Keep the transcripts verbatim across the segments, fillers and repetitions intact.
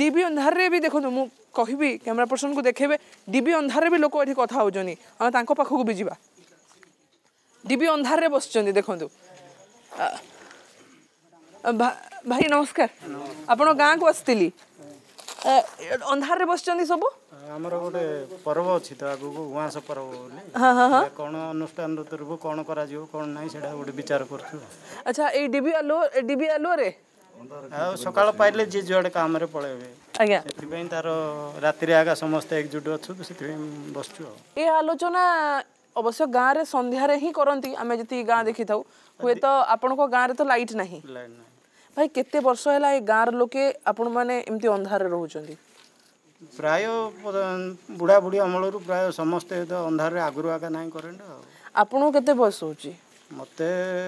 DB अंधार रे भी देखो मु कहबी कैमरा पर्सन को देखेबे डीबी अंधार रे भी लोक एठी कथा होजनी हम तांको पाखो भी जीवा डीबी अंधार रे बसचंदी देखंतु भाई नमस्कार आपण गाँ को आसतिली अंधार रे बसचंदी सब हमर गोटे पर्व अछि त आगु उवास पर्व बोली हां हां हां कोन अनुष्ठान तरफ कोन करा जिवो कोन नाही सेडा गोटे विचार करछु। अच्छा ए डीबी आलो डीबी आलो रे आ सकाळ पाइले जे जोडे काम रे पळेबे आज्ञा सेति पई तार रात्रि रे आगा समस्त एकजुट अछु त सेति पई बसछु। ए आलोचना अवश्य गाँ रे संध्या रे ही करंती आमे जति गाँ देखि थाउ हुए तो आपण को गाँ रे तो लाइट नाही लाइट नाही भाई केते वर्ष हैला ए गाँ रे लोके आपण माने एम्ति अंधार रे रहउचंदी प्राय बुढ़ा बुढ़ी अमल प्राय समस्ते तो अंधार आगु आगा ना करेंट आपन केते बयस होची मते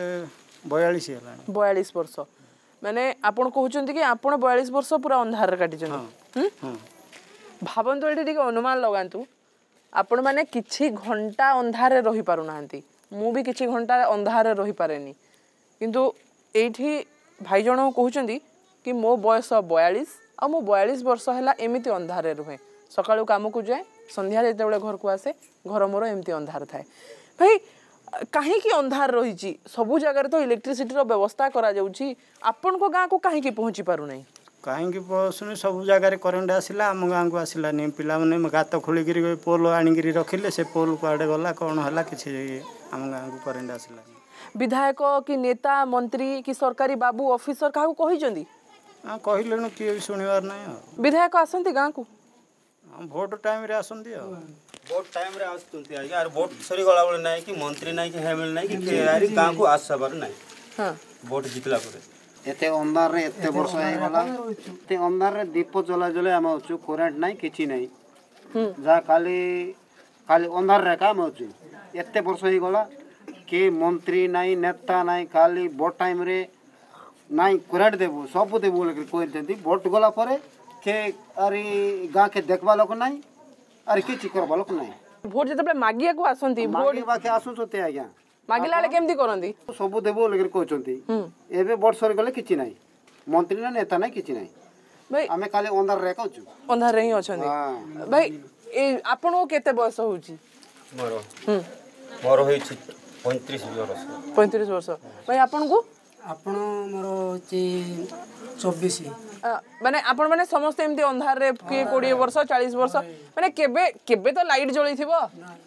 बयालीस है बयालीस वर्ष माने आपन कहउचंती कि आपन बयालीस वर्ष पूरा अंधार रे काटी छन हम भाबंतो एठी ठीक अनुमान लगांतु आपण माने किछि घंटा अंधार रे रही पारु नांती मु भी किछि घंटा अंधार रे रही पारेनी किंतु एठी भाई जण कहउचंती कि मो बयस बयालीस आ मो बयालीस वर्ष है एमती अंधार रुहे सका कम को जाए संध्या जो घर को आसे घर मोर एमती अंधार थाए भाई कहीं अंधार रही सबू जगह तो इलेक्ट्रिसिटी व्यवस्था करा जाउची आपन को गाँ को कहीं पहुँची पारु नहीं कहीं पहुँचुनी सब जगह करेन्ट आसला आम गाँव को आसला नहीं पिला मैंने गात खोलिक पोल आनिक रखिले से पोल कुआडे गला कौन है कि आम गाँव को करेन्ट आसला विधायक कि नेता मंत्री कि सरकारी बाबू ऑफिसर क्या कही हाँ कहले किए भी शुणवार ना विधायक आसती गाँ को भोट टाइम रे आसंती भोट टाइम रे आसुंती आज्ञा यार भोट सरी गला बेले नाही कि मंत्री नाही कि हेमिल नाही कि यार गाँ को आसबार नाही हां भोट जितला परे एते अंधार रे एते वर्ष हे गला एते अंधार रे दीप जला जले हम छु करंट नाही किछि नाही जा खाली खाली अंधार रे काम होछु एते वर्ष हे गला के मंत्री नाही नेता नाही खाली भोट टाइम रे नाई करंट देबो सब देबो लेके कोइ देती भोट गला परे के अरे गाँ के देखबा लोक नाही अरे किछि करबा लोक नाही भोट जतबे मागिया को आसंती भोट बाके आसु सते आज्ञा मागिला ले केमती करंती सब देबो लेके कहचंती एबे भोट सर गले किछि नाही मंत्री ना नेता नाही किछि नाही भाई हमें खाली अंधार रे कहचु अंधार रे ही अछंती भाई ए आपन को केते बयस होउची मोर हम मोर होई छी पैंतीस वर्ष पैंतीस वर्ष भाई आपन को आपण मोर होची चौबीस माने आपण माने समस्त एमती अंधार रे के बीस वर्ष चालीस वर्ष माने केबे केबे तो लाइट जळी थिबो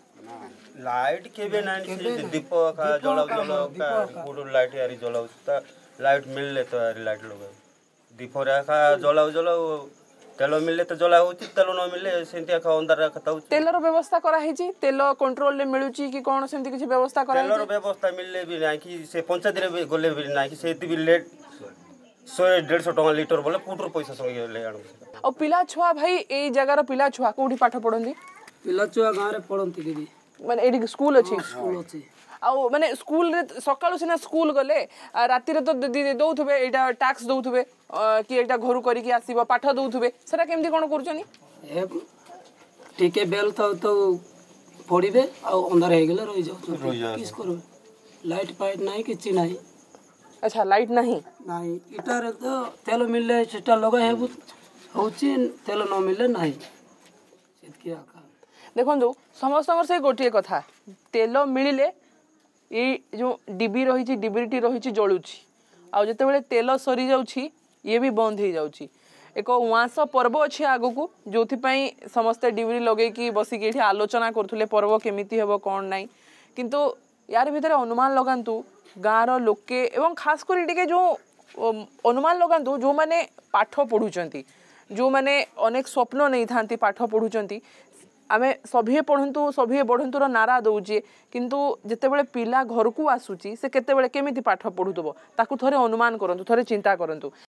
लाइट केबे नानी दीप का जलाउ जलाउ का गुड लाइट यारी जलाउ त लाइट मिलले तो यारी लाइट लगाउ दीप रे का जलाउ जलाउ तेल मिलले तो जला होची तेल न मिलले सेंतिया का अंधार रखताउ तेल रो व्यवस्था करा हिची तेल कंट्रोल ले मिलुची कि कोन सेंति किछि व्यवस्था करा तेल रो व्यवस्था मिलले भी नाही कि से पंचायत रे गले भी नाही कि सेति भी लेट सौ डेढ़ सौ टका लीटर बोले पुटर पैसा संगे ले आनु और पिला छुआ भाई ए जगह रो पिला छुआ कोठी पाठ पढंदी पिला छुआ गाँ रे पढंती दीदी माने एडी स्कूल अछि स्कूल अछि आ माने स्कूल रे सकाळु सिना स्कूल गले राति रे तो दउथबे एटा टैक्स दउथबे कि एटा घरु करी कि आसीबो पाठ दउथबे सेटा केमदी कोन करछनी ए टिके बेल तो तो पढिबे आ अंधार हे गेले रहि जाउ किस करू लाइट पाइट नाही किछि नाही अच्छा लाइट नहीं नाही इटा रे तो तेल मिलले सेटा लगा हेबु होची तेल न मिलले नाही सेतकी आका देखंदु समस्त से गोटिए कथा तेल मिलिले ये जो डिबी रही डिबिटी रही जलुची आ जिते तेल सरी जाउची ये भी बंद हो जाउची एक उआस पर्व अच्छे आगु को जो समस्ते डिबिरी लगे कि बसिक ये आलोचना करुले पर्व केमिति हेबो कौन नाई किंतु यार भितर अनुमान लगातु गाँव लोके एवं खास कर जो अनुमान लगातु जो मैंने पाठ पढ़ुंट जो मैंने अनेक स्वप्न नहीं था पाठ पढ़ुंट आमे सभी पढ़ंतु सभी बढ़ंतुर नारा दौचे किंतु जितेबाला पिला घर को आसूची से केतेबेले केमिति पाठ पढ़ुथबो ताकू थरे अनुमान करंतु थरे चिंता करंतु।